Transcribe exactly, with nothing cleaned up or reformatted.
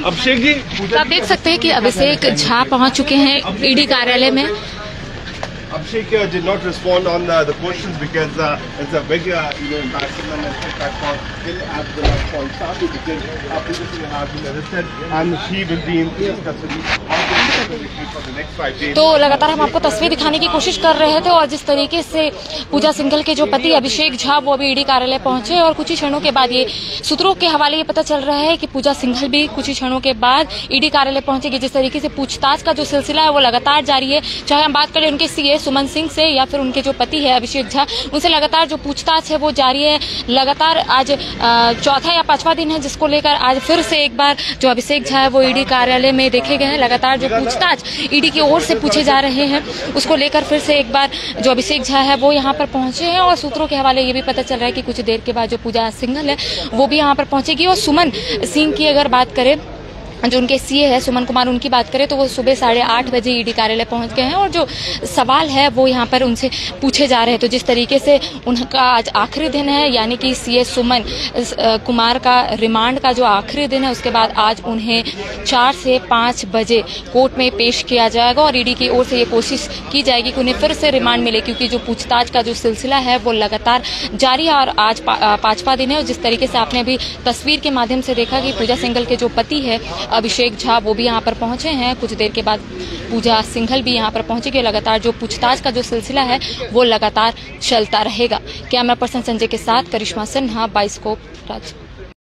अभिषेक जी, तो आप देख सकते हैं कि अभिषेक झा पहुंच चुके हैं ईडी कार्यालय में। Abhishek uh, did not respond on uh, the questions because uh, it's a big, uh, you know, embarrassment and impact for Hill at the last point Sabi because uh, previously has been arrested and she will be in police custody for the next five days. तो लगातार हम आपको तस्वीर दिखाने की कोशिश कर रहे थे और जिस तरीके से पूजा सिंघल के जो पति अभिषेक झा वो अभी ईडी कार्यालय पहुंचे और कुछ ही क्षणों के बाद ये सूत्रों के हवाले ये पता चल रहा है कि पूजा सिंघल भी कुछ ही क्षणों के बाद ईडी कार्यालय पहुंचेगी। जिस तरीके से पूछताछ का जो सिलसिला है वो लगातार जारी है, चाहे हम बात करें उनके सीए सुमन सिंह से या फिर उनके जो पति है अभिषेक झा, उनसे लगातार जो पूछताछ है वो जारी है। लगातार आज चौथा या पांचवा दिन है जिसको लेकर आज फिर से एक बार जो अभिषेक झा है वो ईडी कार्यालय में देखे गए हैं। लगातार जो पूछताछ ईडी की ओर से पूछे जा रहे हैं उसको लेकर फिर से एक बार जो अभिषेक झा है वो यहाँ पर पहुंचे हैं और सूत्रों के हवाले ये भी पता चल रहा है कि कुछ देर के बाद जो पूजा सिंघल है वो भी यहाँ पर पहुंचेगी। और सुमन सिंह की अगर बात करें, जो उनके सीए है सुमन कुमार, उनकी बात करें तो वो सुबह साढ़े आठ बजे ईडी कार्यालय पहुंच गए हैं और जो सवाल है वो यहाँ पर उनसे पूछे जा रहे हैं। तो जिस तरीके से उनका आज आखिरी दिन है, यानी कि सीए सुमन कुमार का रिमांड का जो आखिरी दिन है, उसके बाद आज उन्हें चार से पाँच बजे कोर्ट में पेश किया जाएगा और ईडी की ओर से ये कोशिश की जाएगी कि उन्हें फिर से रिमांड मिले, क्योंकि जो पूछताछ का जो सिलसिला है वो लगातार जारी है और आज पांचवा दिन है। और जिस तरीके से आपने अभी तस्वीर के माध्यम से देखा कि पूजा सिंघल के जो पति है अभिषेक झा वो भी यहाँ पर पहुंचे हैं, कुछ देर के बाद पूजा सिंघल भी यहाँ पर पहुंचेगी। लगातार जो पूछताछ का जो सिलसिला है वो लगातार चलता रहेगा। कैमरा पर्सन संजय के साथ करिश्मा सिन्हा, बाइस्कोप राज्य।